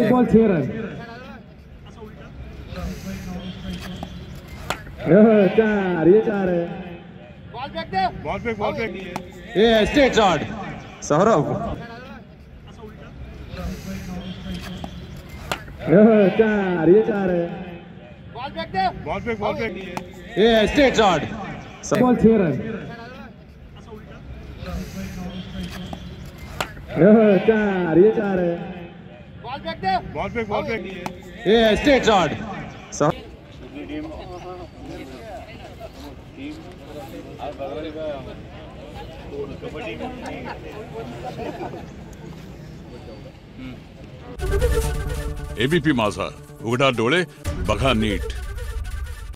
Ball 6 run. 4 ये 4 है. Ball fake ये स्ट्रेट शॉट सौरभ. 4 ये 4 है. बॉल फेक ये स्ट्रेट शॉट बॉल 6 रन. 4 ये 4 है. बॉल फेक ये स्ट्रेट शॉट. एबीपी माझा, उघडा डोळे बघा नीट.